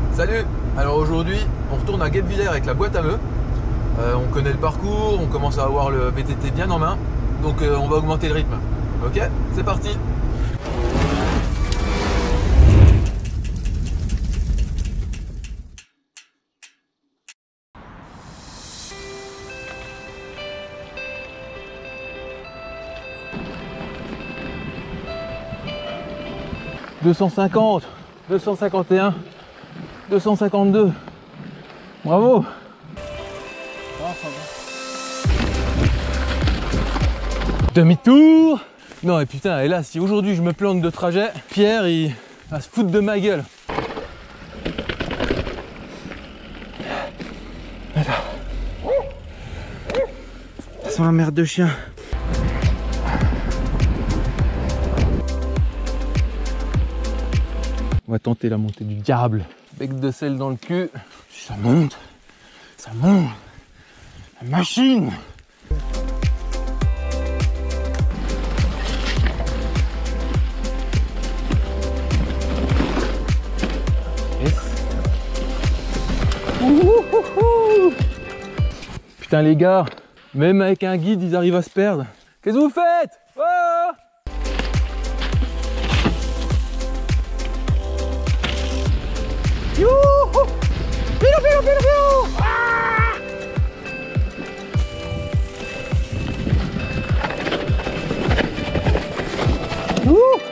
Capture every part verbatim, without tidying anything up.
Salut. Alors aujourd'hui on retourne à Guebwiller avec la boîte à meux. euh, On connaît le parcours, on commence à avoir le V T T bien en main. Donc euh, on va augmenter le rythme. Ok, c'est parti. deux cent cinquante, deux cent cinquante et un, deux cent cinquante-deux. Bravo. Demi-tour. Non et putain, et là si aujourd'hui je me plante de trajet, Pierre il va se foutre de ma gueule. Attends. Ça sent la merde de chien. On va tenter la montée du diable. Bec de sel dans le cul. Ça monte. Ça monte. La machine. Yes. Ouhouhouhou. Putain les gars, même avec un guide ils arrivent à se perdre. Qu'est-ce que vous faites? Oh, youhou! Pilou, pilou, pilou, pilou! Ah! Ouh!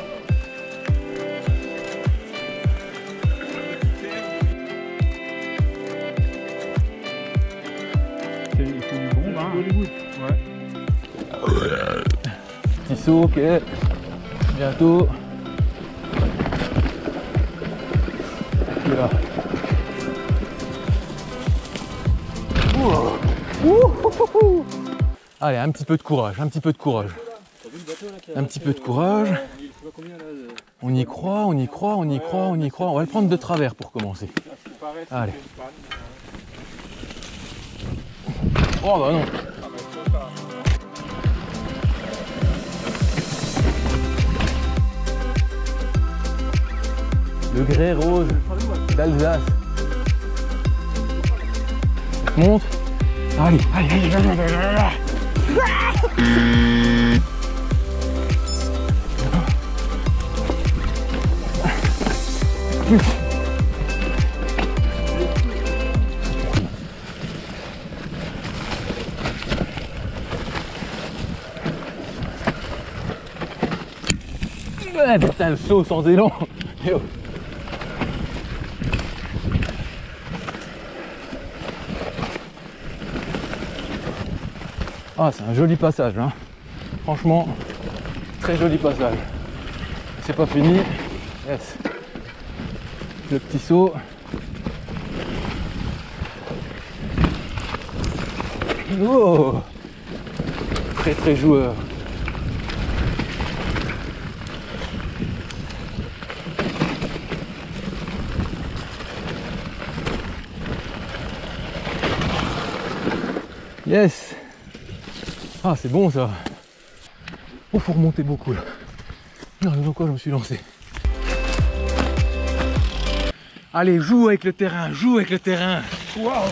Il faut du bon bain. Ouais. Petit saut, ok. Bientôt. Là. Ouh. Allez, un petit peu de courage, un petit peu de courage. Un petit peu de courage. On y croit, on y croit, on y croit, on y croit. On va le prendre de travers pour commencer. Allez. Oh bah non. Le grès rose d'Alsace. Monte. Allez, allez, allez, allez, allez, allez. Ouais, putain, le saut sans élan. Yo. Ah, c'est un joli passage, hein. Franchement, très joli passage. C'est pas fini. Yes. Le petit saut. Oh, très très joueur. Yes. Ah, c'est bon ça. Oh, faut remonter beaucoup là. Non, dans quoi je me suis lancé. Allez, joue avec le terrain, joue avec le terrain. Waouh.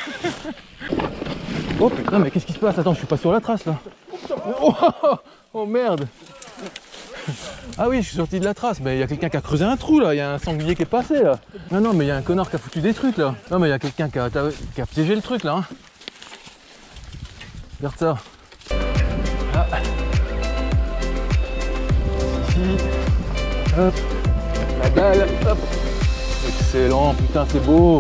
Oh putain, mais qu'est-ce qui se passe? Attends, je suis pas sur la trace là. Oh, oh, oh merde. Ah oui, je suis sorti de la trace. Mais il y a quelqu'un qui a creusé un trou là. Il y a un sanglier qui est passé là. Non, non, mais il y a un connard qui a foutu des trucs là. Non, mais il y a quelqu'un qui a, qui a piégé le truc là. Hein. Regarde ça. Ah. Ici. Hop. La dalle. Hop. Excellent. Putain, c'est beau.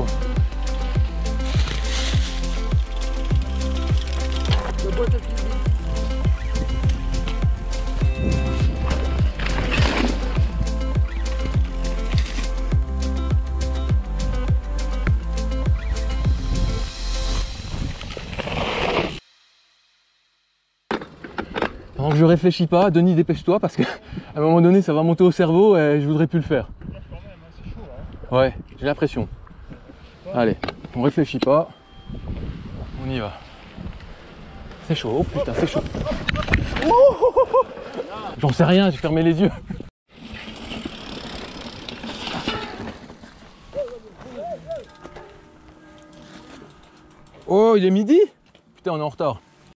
Donc je réfléchis pas, Denis dépêche-toi parce qu'à un moment donné ça va monter au cerveau et je voudrais plus le faire. Ouais, j'ai l'impression. Allez, on réfléchit pas, on y va. C'est chaud, oh putain c'est chaud. J'en sais rien, j'ai fermé les yeux. Oh, il est midi? Putain, on est en retard.